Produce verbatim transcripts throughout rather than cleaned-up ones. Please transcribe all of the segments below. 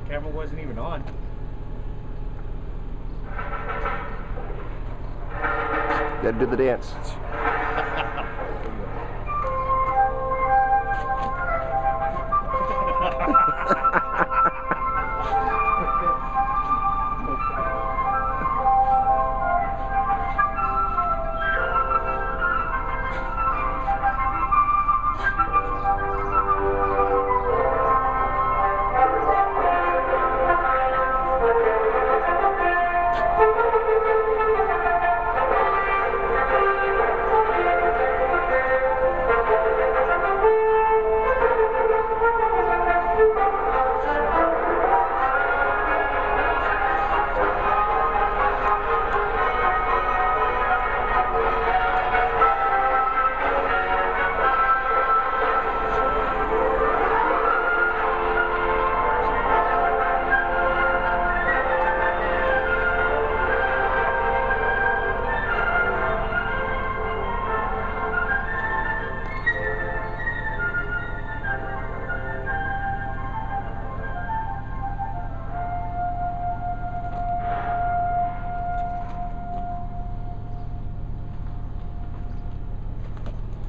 Camera wasn't even on. Gotta do the dance.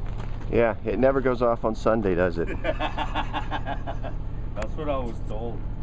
Yeah, it never goes off on Sunday, does it? That's what I was told.